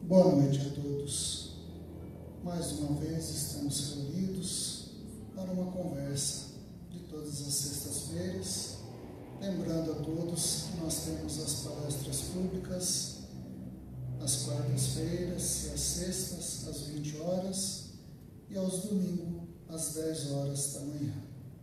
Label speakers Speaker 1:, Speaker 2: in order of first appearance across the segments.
Speaker 1: Boa noite a todos. Mais uma vez estamos reunidos para uma conversa de todas as sextas-feiras, lembrando a todos que nós temos as palestras públicas às quartas-feiras e às sextas, às 20 horas, e aos domingos, às 10 horas da manhã.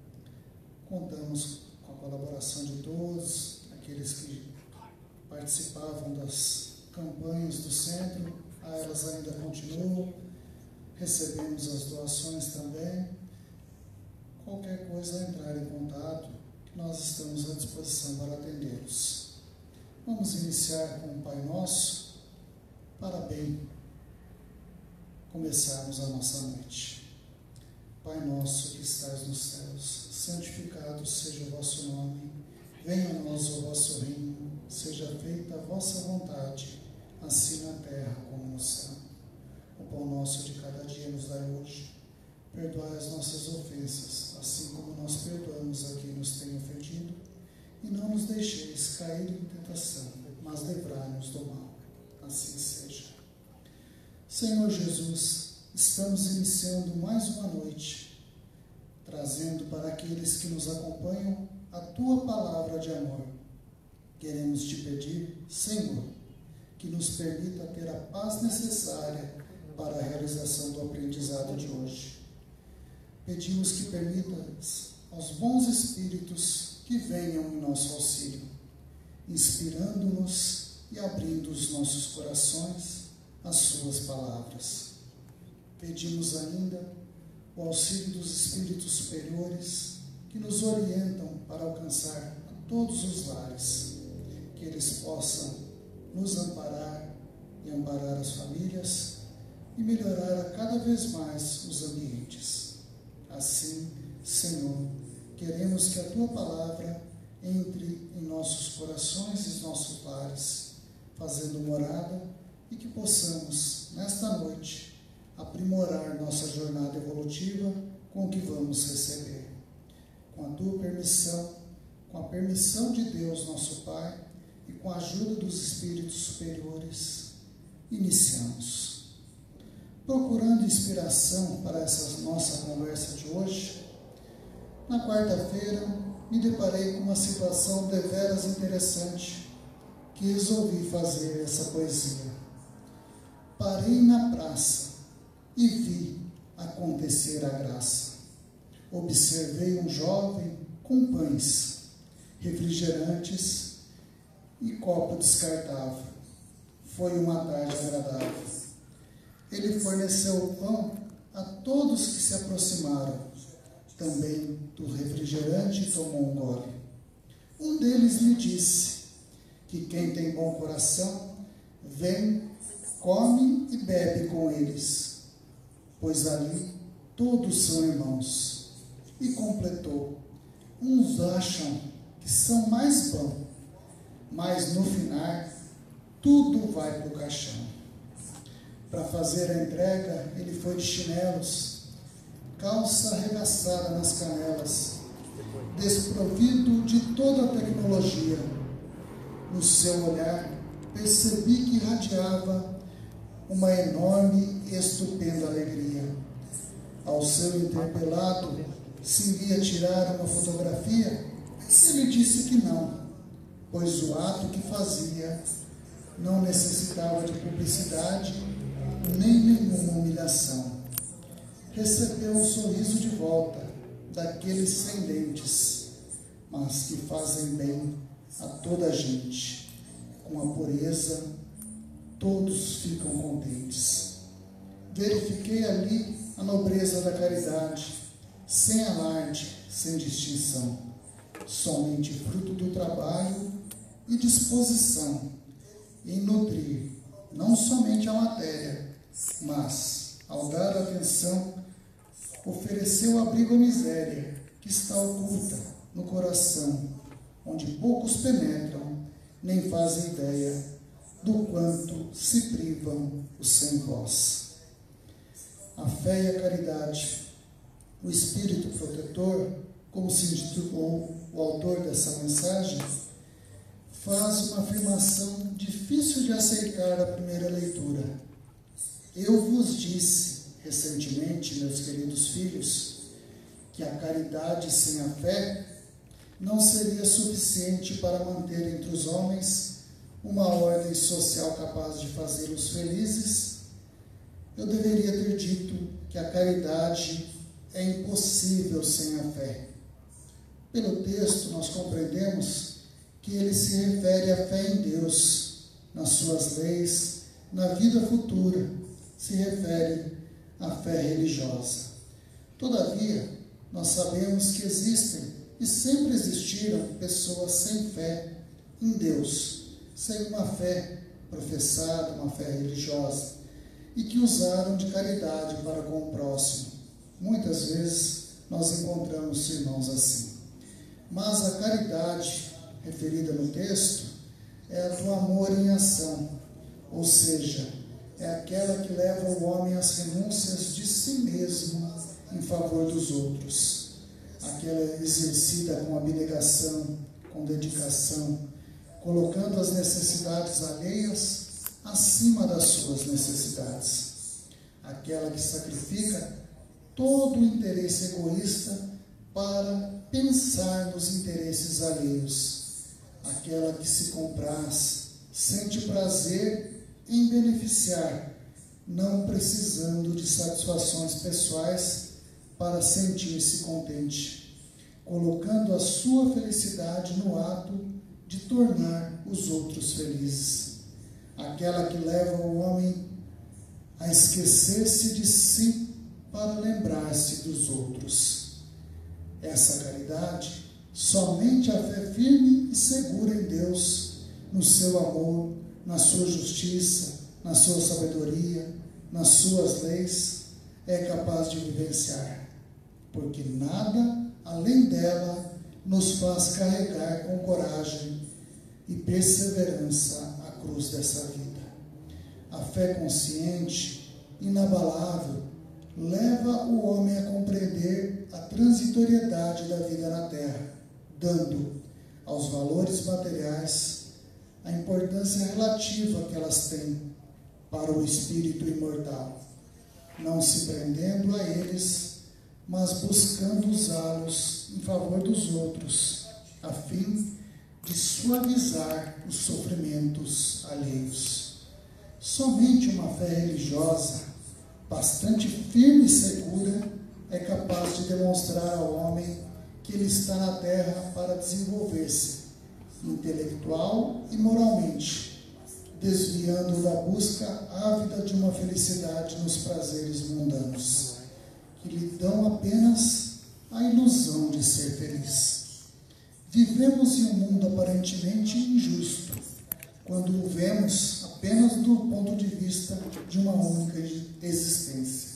Speaker 1: Contamos com a colaboração de todos, aqueles que participavam das campanhas do centro, elas ainda continuam, recebemos as doações também. Qualquer coisa, entrar em contato, que nós estamos à disposição para atendê-los. Vamos iniciar com o Pai Nosso, para bem começarmos a nossa noite. Pai nosso que estais nos céus, santificado seja o vosso nome, venha a nós o vosso reino, seja feita a vossa vontade, assim na terra como no céu. O pão nosso de cada dia nos dai hoje. Perdoai as nossas ofensas, assim como nós perdoamos a quem nos tem ofendido. E não nos deixeis cair em tentação, mas livrai-nos do mal. Assim seja. Senhor Jesus, estamos iniciando mais uma noite, trazendo para aqueles que nos acompanham a Tua palavra de amor. Queremos Te pedir, Senhor, que nos permita ter a paz necessária para a realização do aprendizado de hoje. Pedimos que permitas aos bons espíritos que venham em nosso auxílio, inspirando-nos e abrindo os nossos corações às suas palavras. Pedimos ainda o auxílio dos espíritos superiores que nos orientam para alcançar a todos os lares, que eles possam nos amparar e amparar as famílias e melhorar a cada vez mais os ambientes. Assim, Senhor, queremos que a Tua palavra entre em nossos corações e nossos lares, fazendo morada, e que possamos, nesta noite, aprimorar nossa jornada evolutiva com o que vamos receber. Com a Tua permissão, com a permissão de Deus, nosso Pai, e com a ajuda dos espíritos superiores, iniciamos. Procurando inspiração para essa nossa conversa de hoje, na quarta-feira me deparei com uma situação deveras interessante que resolvi fazer essa poesia. Parei na praça e vi acontecer a graça. Observei um jovem com pães, refrigerantes e copo descartável. Foi uma tarde agradável. Ele forneceu o pão a todos que se aproximaram. Também do refrigerante tomou um gole. Um deles lhe disse que quem tem bom coração vem, come e bebe com eles, pois ali todos são irmãos. E completou: uns acham que são mais bom, mas no final tudo vai para o caixão. Para fazer a entrega, ele foi de chinelos, calça arregaçada nas canelas, desprovido de toda a tecnologia. No seu olhar, percebi que irradiava uma enorme e estupenda alegria. Ao seu interpelado, se iria tirar uma fotografia, ele disse que não, pois o ato que fazia não necessitava de publicidade nem nenhuma humilhação. Recebeu um sorriso de volta daqueles sem dentes, mas que fazem bem a toda a gente. Com a pureza, todos ficam contentes. Verifiquei ali a nobreza da caridade, sem alarde, sem distinção, somente fruto do trabalho e disposição em nutrir não somente a matéria, mas, ao dar atenção, ofereceu abrigo à miséria que está oculta no coração, onde poucos penetram, nem fazem ideia do quanto se privam os sem voz. A fé e a caridade, o espírito protetor, como se intitulou o autor dessa mensagem, faz uma afirmação difícil de aceitar à primeira leitura. Eu vos disse recentemente, meus queridos filhos, que a caridade sem a fé não seria suficiente para manter entre os homens uma ordem social capaz de fazê-los felizes. Eu deveria ter dito que a caridade é impossível sem a fé. Pelo texto, nós compreendemos que ele se refere à fé em Deus, nas suas leis, na vida futura, se refere à fé religiosa. Todavia, nós sabemos que existem e sempre existiram pessoas sem fé em Deus, sem uma fé professada, uma fé religiosa, e que usaram de caridade para com o próximo. Muitas vezes nós encontramos irmãos assim. Mas a caridade referida no texto é a do amor em ação, ou seja, é aquela que leva o homem às renúncias de si mesmo em favor dos outros, aquela exercida com abnegação, com dedicação, colocando as necessidades alheias acima das suas necessidades, aquela que sacrifica todo o interesse egoísta para pensar nos interesses alheios, aquela que se compraz, sente prazer em beneficiar, não precisando de satisfações pessoais para sentir-se contente, colocando a sua felicidade no ato de tornar os outros felizes, aquela que leva o homem a esquecer-se de si para lembrar-se dos outros. Essa caridade, somente a fé firme e segura em Deus, no seu amor, na sua justiça, na sua sabedoria, nas suas leis, é capaz de vivenciar, porque nada além dela nos faz carregar com coragem e perseverança a cruz dessa vida. A fé consciente, inabalável, leva o homem a compreender a transitoriedade da vida na terra, dando aos valores materiais a importância relativa que elas têm para o espírito imortal, não se prendendo a eles, mas buscando usá-los em favor dos outros, a fim de suavizar os sofrimentos alheios. Somente uma fé religiosa, bastante firme e segura, é capaz de demonstrar ao homem que ele está na terra para desenvolver-se intelectual e moralmente, desviando da busca ávida de uma felicidade nos prazeres mundanos, que lhe dão apenas a ilusão de ser feliz. Vivemos em um mundo aparentemente injusto, quando o vemos apenas do ponto de vista de uma única existência.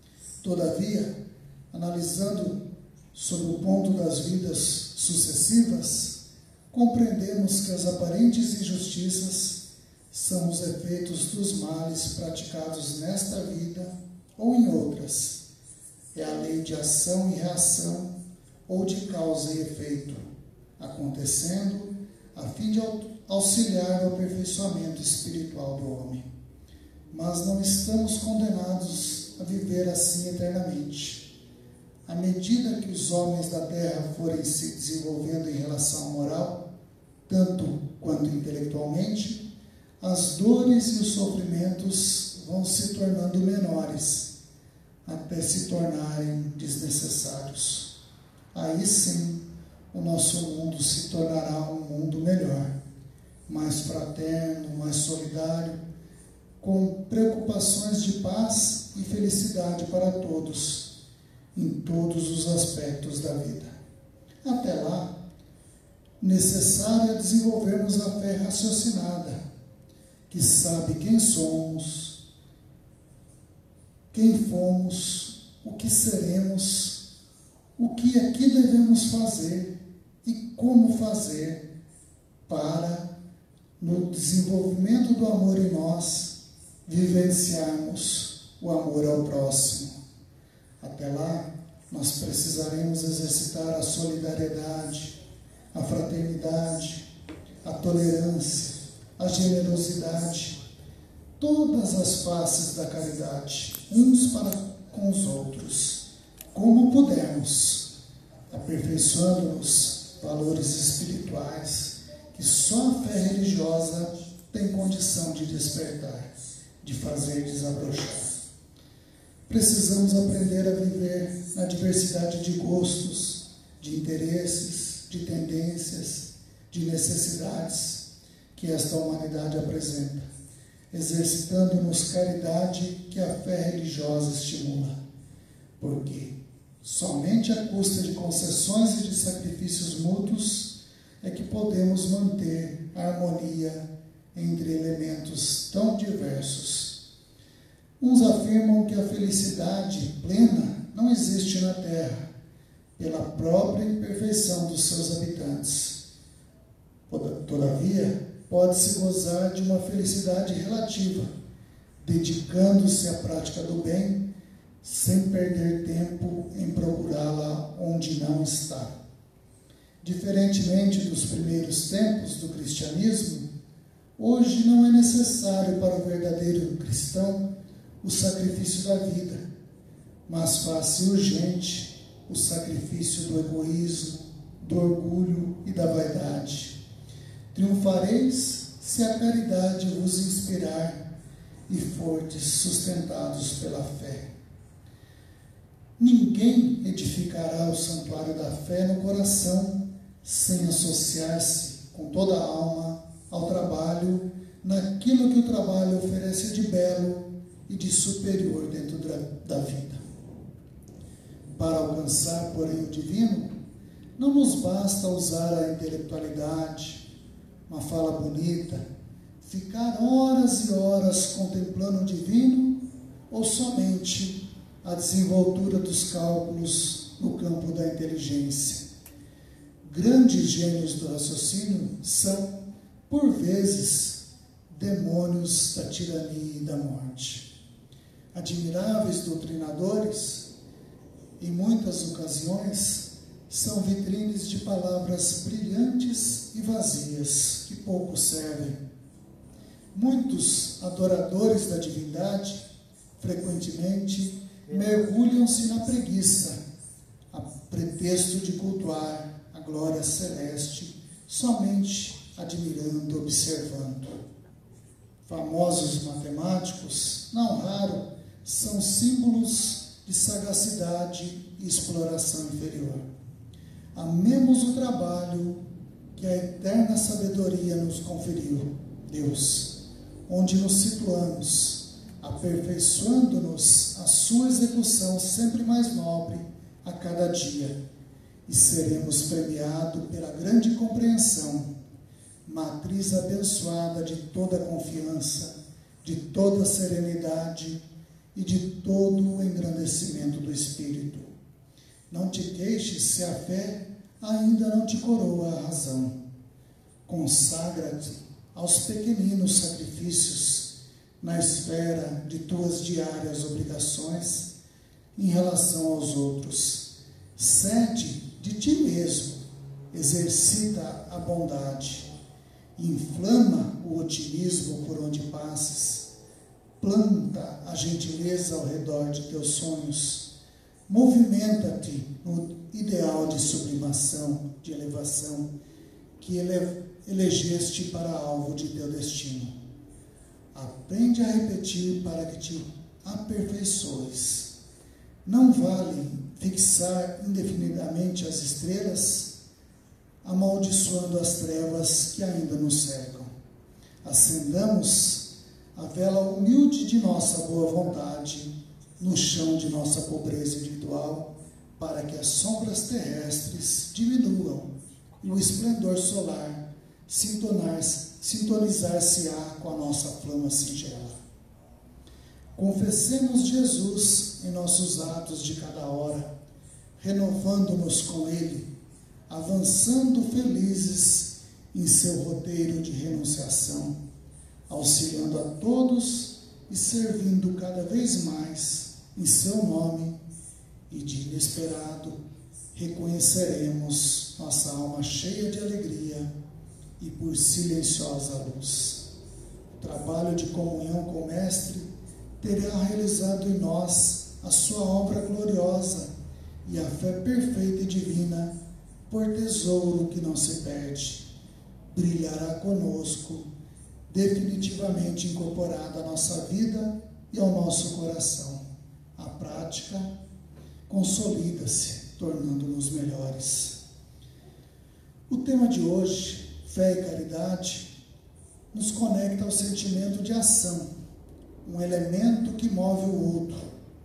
Speaker 1: Todavia, analisando sob o ponto das vidas sucessivas, compreendemos que as aparentes injustiças são os efeitos dos males praticados nesta vida ou em outras. É a lei de ação e reação ou de causa e efeito, acontecendo a fim de auxiliar o aperfeiçoamento espiritual do homem. Mas não estamos condenados a viver assim eternamente. À medida que os homens da terra forem se desenvolvendo em relação moral, tanto quanto intelectualmente, as dores e os sofrimentos vão se tornando menores, até se tornarem desnecessários. Aí sim, o nosso mundo se tornará um mundo melhor, mais fraterno, mais solidário, com preocupações de paz e felicidade para todos, em todos os aspectos da vida. Até lá, necessário é desenvolvermos a fé raciocinada, que sabe quem somos, quem fomos, o que seremos, o que aqui devemos fazer e como fazer para, no desenvolvimento do amor em nós, vivenciarmos o amor ao próximo. Até lá, nós precisaremos exercitar a solidariedade, a fraternidade, a tolerância, a generosidade, todas as faces da caridade, uns para com os outros, como pudermos, aperfeiçoando-nos valores espirituais que só a fé religiosa tem condição de despertar, de fazer desabrochar. Precisamos aprender a viver na diversidade de gostos, de interesses, de tendências, de necessidades que esta humanidade apresenta, exercitando-nos caridade que a fé religiosa estimula, porque somente à custa de concessões e de sacrifícios mútuos é que podemos manter a harmonia entre elementos tão diversos. Uns afirmam que a felicidade plena não existe na Terra, pela própria imperfeição dos seus habitantes. Todavia, pode-se gozar de uma felicidade relativa, dedicando-se à prática do bem, sem perder tempo em procurá-la onde não está. Diferentemente dos primeiros tempos do cristianismo, hoje não é necessário para o verdadeiro cristão o sacrifício da vida, mas faz-se urgente o sacrifício do egoísmo, do orgulho e da vaidade. Triunfareis se a caridade vos inspirar e fordes sustentados pela fé. Ninguém edificará o santuário da fé no coração sem associar-se com toda a alma ao trabalho, naquilo que o trabalho oferece de belo e de superior dentro da vida. Para alcançar, porém, o divino, não nos basta usar a intelectualidade, uma fala bonita, ficar horas e horas contemplando o divino ou somente a desenvoltura dos cálculos no campo da inteligência. Grandes gênios do raciocínio são, por vezes, demônios da tirania e da morte. Admiráveis doutrinadores, em muitas ocasiões, são vitrines de palavras brilhantes e vazias, que pouco servem. Muitos adoradores da divindade, frequentemente, mergulham-se na preguiça, a pretexto de cultuar a glória celeste, somente admirando, observando. Famosos matemáticos, não raro, são símbolos de sagacidade e exploração inferior. Amemos o trabalho que a eterna sabedoria nos conferiu, Deus, onde nos situamos, aperfeiçoando-nos a sua execução sempre mais nobre a cada dia, e seremos premiados pela grande compreensão, matriz abençoada de toda confiança, de toda serenidade e de todo o engrandecimento do Espírito. Não te queixes se a fé ainda não te coroa a razão. Consagra-te aos pequeninos sacrifícios na esfera de tuas diárias obrigações em relação aos outros. Cede de ti mesmo, exercita a bondade, inflama o otimismo por onde passes, planta a gentileza ao redor de teus sonhos, movimenta-te no ideal de sublimação, de elevação, que elegeste para alvo de teu destino. Aprende a repetir para que te aperfeiçoes. Não vale fixar indefinidamente as estrelas, amaldiçoando as trevas que ainda nos cercam. Acendamos a vela humilde de nossa boa vontade no chão de nossa pobreza individual, para que as sombras terrestres diminuam e o esplendor solar sintonizar-se-á com a nossa flama singela. Confessemos Jesus em nossos atos de cada hora, renovando-nos com Ele, avançando felizes em seu roteiro de renunciação, auxiliando a todos e servindo cada vez mais em seu nome, e de inesperado reconheceremos nossa alma cheia de alegria e por silenciosa luz. trabalho de comunhão com o Mestre terá realizado em nós a sua obra gloriosa e a fé perfeita e divina, por tesouro que não se perde, brilhará conosco, definitivamente incorporada à nossa vida e ao nosso coração. A prática consolida-se, tornando-nos melhores. O tema de hoje, fé e caridade, nos conecta ao sentimento de ação, um elemento que move o outro.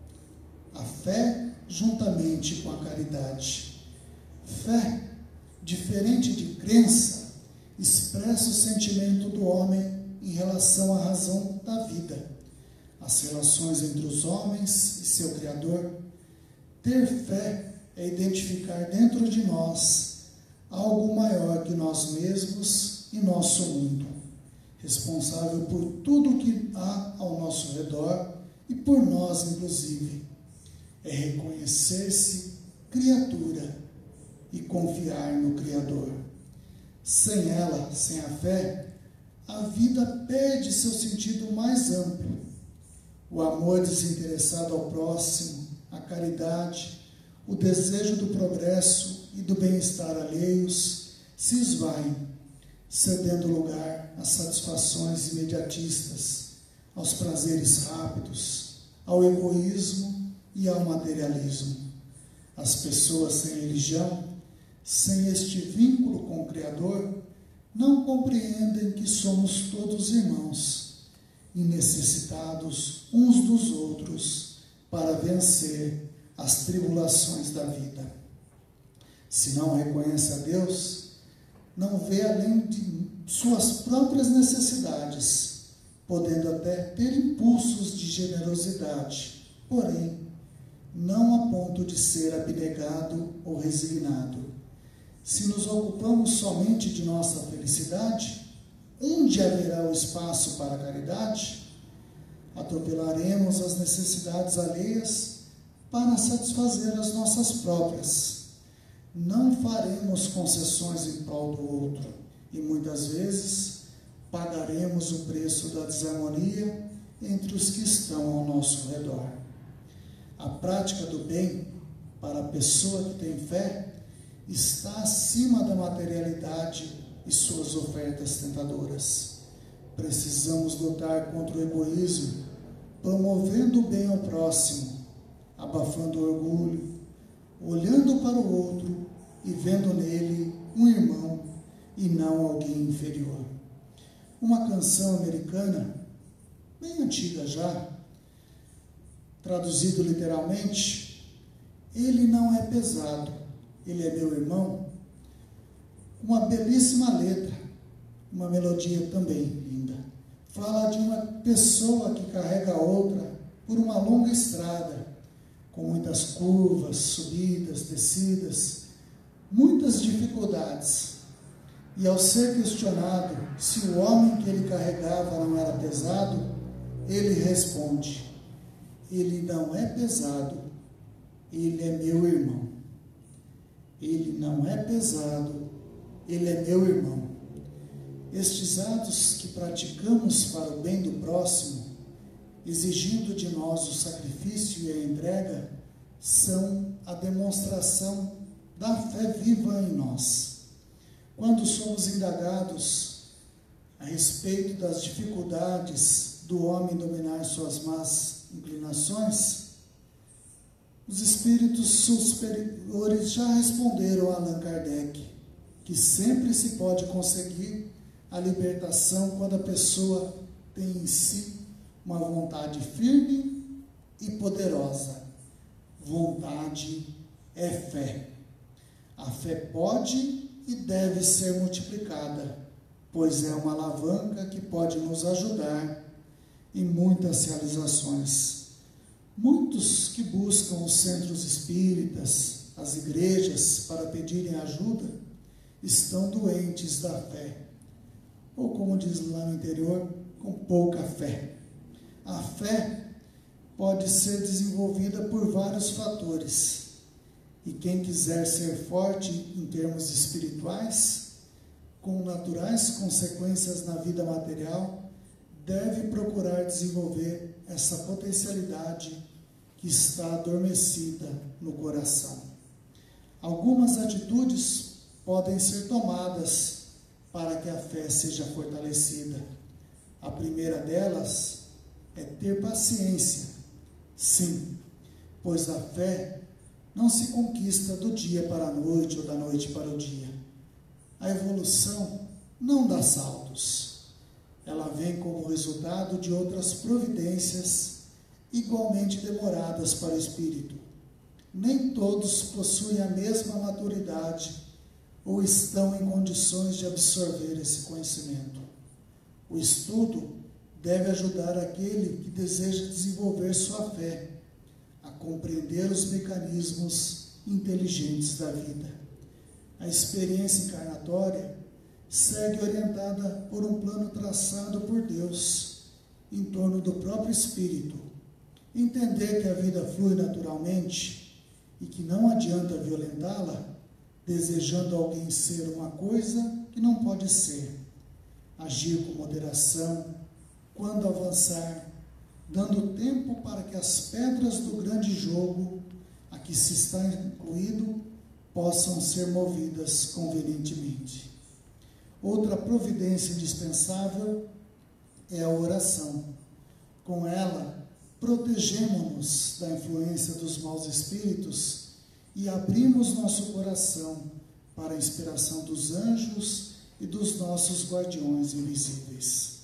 Speaker 1: A fé juntamente com a caridade. Fé, diferente de crença, expressa o sentimento do homem em relação à razão da vida, as relações entre os homens e seu Criador. Ter fé é identificar dentro de nós algo maior que nós mesmos e nosso mundo, responsável por tudo que há ao nosso redor e por nós, inclusive. É reconhecer-se criatura e confiar no Criador. Sem ela, sem a fé, a vida perde seu sentido mais amplo. O amor desinteressado ao próximo, a caridade, o desejo do progresso e do bem-estar alheios se esvaem, cedendo lugar às satisfações imediatistas, aos prazeres rápidos, ao egoísmo e ao materialismo. As pessoas sem religião, sem este vínculo com o Criador, não compreendem que somos todos irmãos e necessitados uns dos outros para vencer as tribulações da vida. Se não reconhece a Deus, não vê além de suas próprias necessidades, podendo até ter impulsos de generosidade, porém, não a ponto de ser abnegado ou resignado. Se nos ocupamos somente de nossa felicidade, onde haverá o espaço para a caridade? Atropelaremos as necessidades alheias para satisfazer as nossas próprias. Não faremos concessões em prol do outro e muitas vezes pagaremos o preço da desarmonia entre os que estão ao nosso redor. A prática do bem para a pessoa que tem fé está acima da materialidade e suas ofertas tentadoras. Precisamos lutar contra o egoísmo, promovendo o bem ao próximo, abafando o orgulho, olhando para o outro e vendo nele um irmão e não alguém inferior. Uma canção americana, bem antiga já, traduzido literalmente, ele não é pesado, ele é meu irmão. Uma belíssima letra, uma melodia também linda. Fala de uma pessoa que carrega a outra por uma longa estrada, com muitas curvas, subidas, descidas, muitas dificuldades. E ao ser questionado se o homem que ele carregava não era pesado, ele responde: ele não é pesado, ele é meu irmão. Ele não é pesado, ele é meu irmão. Estes atos que praticamos para o bem do próximo, exigindo de nós o sacrifício e a entrega, são a demonstração da fé viva em nós. Quando somos indagados a respeito das dificuldades do homem dominar suas más inclinações, os espíritos superiores já responderam a Allan Kardec que sempre se pode conseguir a libertação quando a pessoa tem em si uma vontade firme e poderosa. Vontade é fé. A fé pode e deve ser multiplicada, pois é uma alavanca que pode nos ajudar em muitas realizações. Muitos que buscam os centros espíritas, as igrejas, para pedirem ajuda, estão doentes da fé, ou como diz lá no interior, com pouca fé. A fé pode ser desenvolvida por vários fatores, e quem quiser ser forte em termos espirituais, com naturais consequências na vida material, deve procurar desenvolver essa potencialidade que está adormecida no coração. Algumas atitudes podem ser tomadas para que a fé seja fortalecida. A primeira delas é ter paciência. Sim, pois a fé não se conquista do dia para a noite ou da noite para o dia. A evolução não dá saltos. Ela vem como resultado de outras providências igualmente demoradas para o espírito. Nem todos possuem a mesma maturidade ou estão em condições de absorver esse conhecimento. O estudo deve ajudar aquele que deseja desenvolver sua fé a compreender os mecanismos inteligentes da vida. A experiência encarnatória segue orientada por um plano traçado por Deus em torno do próprio espírito. Entender que a vida flui naturalmente e que não adianta violentá-la, desejando alguém ser uma coisa que não pode ser. Agir com moderação, quando avançar, dando tempo para que as pedras do grande jogo a que se está incluído possam ser movidas convenientemente. Outra providência indispensável é a oração. Com ela, protegemo-nos da influência dos maus espíritos e abrimos nosso coração para a inspiração dos anjos e dos nossos guardiões invisíveis.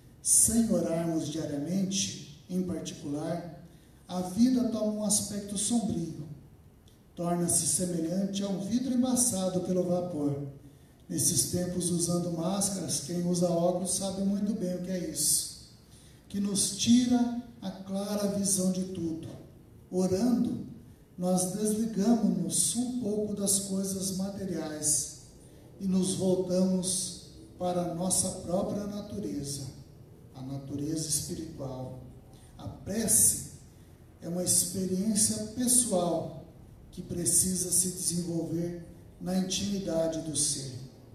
Speaker 1: Sem orarmos diariamente, em particular, a vida toma um aspecto sombrio. Torna-se semelhante a um vidro embaçado pelo vapor. Nesses tempos, usando máscaras, quem usa óculos sabe muito bem o que é isso. Que nos tira a clara visão de tudo. Orando, nós desligamos-nos um pouco das coisas materiais e nos voltamos para a nossa própria natureza, a natureza espiritual. A prece é uma experiência pessoal que precisa se desenvolver na intimidade do ser.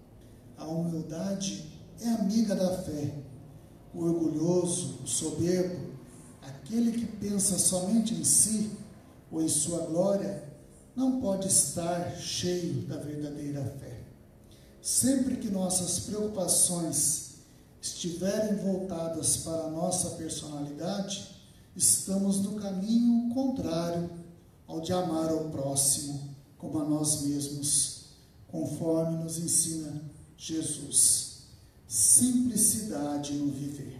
Speaker 1: A humildade é amiga da fé. O orgulhoso, o soberbo, aquele que pensa somente em si ou em sua glória, não pode estar cheio da verdadeira fé. Sempre que nossas preocupações estiverem voltadas para a nossa personalidade, estamos no caminho contrário ao de amar ao próximo como a nós mesmos, conforme nos ensina Jesus. Simplicidade no viver.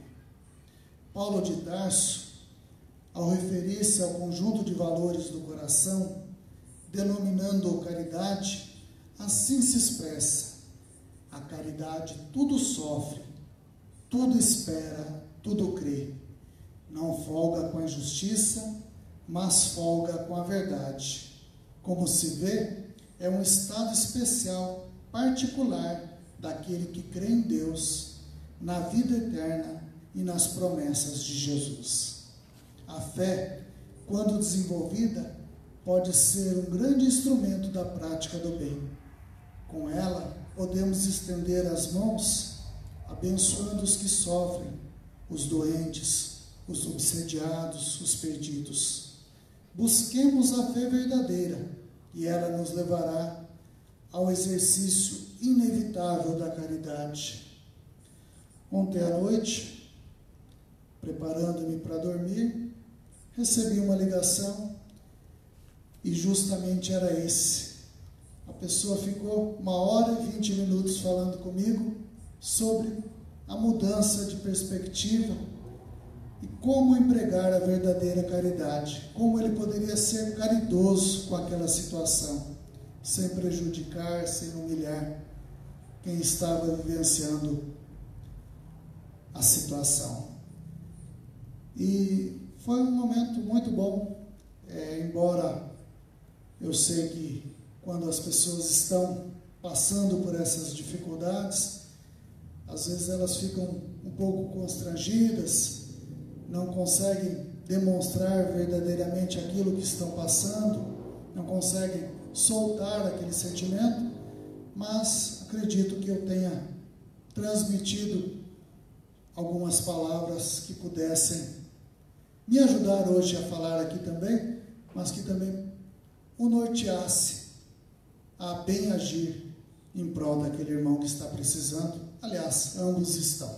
Speaker 1: Paulo de Tarso, ao referir-se ao conjunto de valores do coração, denominando-o caridade, assim se expressa: a caridade tudo sofre, tudo espera, tudo crê. Não folga com a injustiça, mas folga com a verdade. Como se vê, é um estado especial, particular, daquele que crê em Deus, na vida eterna e nas promessas de Jesus. A fé, quando desenvolvida, pode ser um grande instrumento da prática do bem. Com ela, podemos estender as mãos, abençoando os que sofrem, os doentes, os obsediados, os perdidos. Busquemos a fé verdadeira e ela nos levará ao exercício inevitável da caridade. Ontem à noite, preparando-me para dormir, recebi uma ligação e justamente era esse. A pessoa ficou 1h20 falando comigo sobre a mudança de perspectiva e como empregar a verdadeira caridade, como ele poderia ser caridoso com aquela situação, sem prejudicar, sem humilhar quem estava vivenciando a situação. E foi um momento muito bom, embora eu sei que quando as pessoas estão passando por essas dificuldades, às vezes elas ficam um pouco constrangidas, não conseguem demonstrar verdadeiramente aquilo que estão passando, não conseguem soltar aquele sentimento, mas acredito que eu tenha transmitido algumas palavras que pudessem me ajudar hoje a falar aqui também, mas que também o norteasse a bem agir em prol daquele irmão que está precisando. Aliás, ambos estão.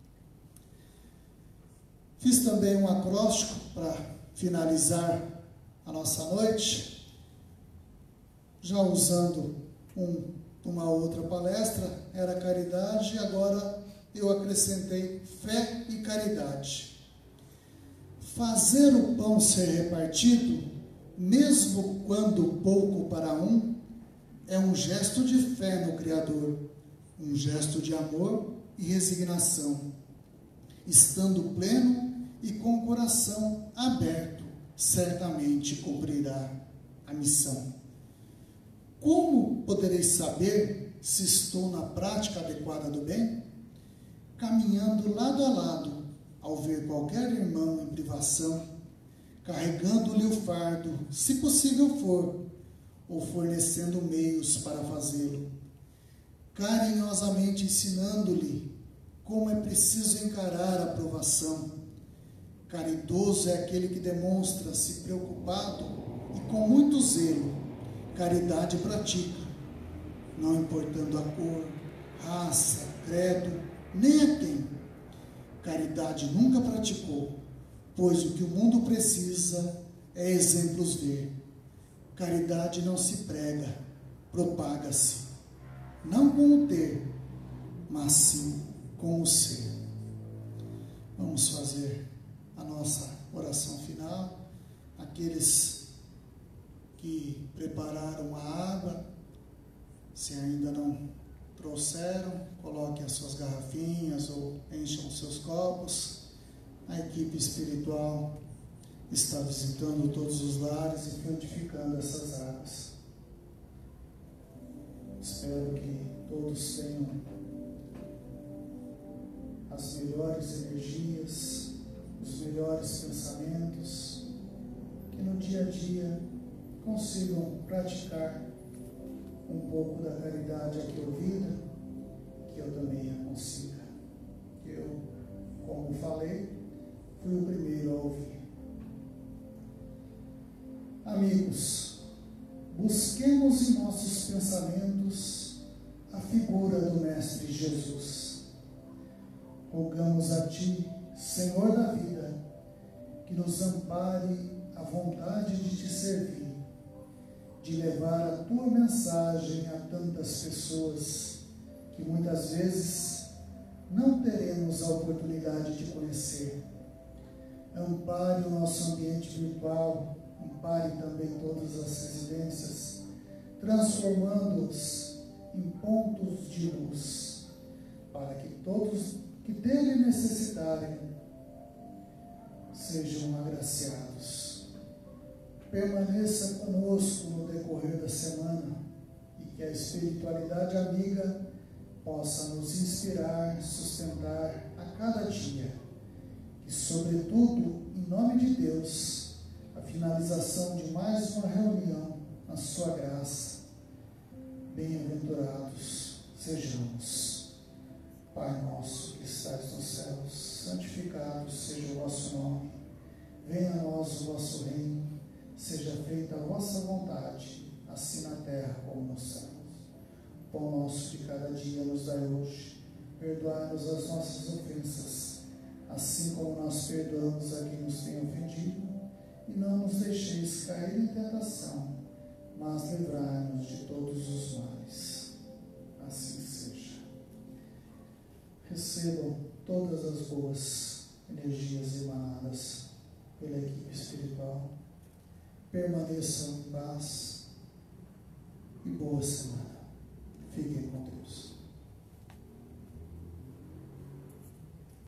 Speaker 1: Fiz também um acróstico para finalizar a nossa noite, já usando uma outra palestra, era caridade, e agora eu acrescentei fé e caridade. Fazer o pão ser repartido, mesmo quando pouco para um, é um gesto de fé no Criador, um gesto de amor e resignação. Estando pleno e com o coração aberto, certamente cumprirá a missão. Como poderei saber se estou na prática adequada do bem? Caminhando lado a lado, ao ver qualquer irmão em privação, carregando-lhe o fardo, se possível for, ou fornecendo meios para fazê-lo, carinhosamente ensinando-lhe como é preciso encarar a provação. Caridoso é aquele que demonstra-se preocupado e com muito zelo caridade pratica, não importando a cor, raça, credo, nem a quem. Caridade nunca praticou, pois o que o mundo precisa é exemplos ver. Caridade não se prega, propaga-se, não com o ter, mas sim com o ser. Vamos fazer a nossa oração final. Aqueles que prepararam a água, se ainda não trouxeram, coloquem as suas garrafinhas ou encham os seus copos. A equipe espiritual está visitando todos os lares e frutificando essas águas. Espero que todos tenham as melhores energias, os melhores pensamentos, que no dia a dia consigam praticar um pouco da caridade aqui ouvida, que eu também a consiga. Eu, como falei, fui o primeiro a ouvir. Amigos, busquemos em nossos pensamentos a figura do Mestre Jesus. Rogamos a Ti, Senhor da vida, que nos ampare a vontade de Te servir, de levar a Tua mensagem a tantas pessoas que muitas vezes não teremos a oportunidade de conhecer. Ampare o nosso ambiente virtual, ampare também todas as residências, transformando-os em pontos de luz, para que todos que dele necessitarem sejam agraciados. Permaneça conosco no decorrer da semana e que a espiritualidade amiga possa nos inspirar, sustentar a cada dia. E, sobretudo, em nome de Deus, a finalização de mais uma reunião na sua graça. Bem-aventurados sejamos. Pai nosso que estais nos céus, santificado seja o vosso nome. Venha a nós o vosso reino. Seja feita a vossa vontade, assim na terra como nos céus. O pão nosso de cada dia nos dai hoje. Perdoai-nos as nossas ofensas, assim como nós perdoamos a quem nos tem ofendido. E não nos deixeis cair em tentação, mas livrai-nos de todos os males. Assim seja. Recebam todas as boas energias emanadas pela equipe espiritual. Permaneçam em paz e boa semana. Fiquem com Deus.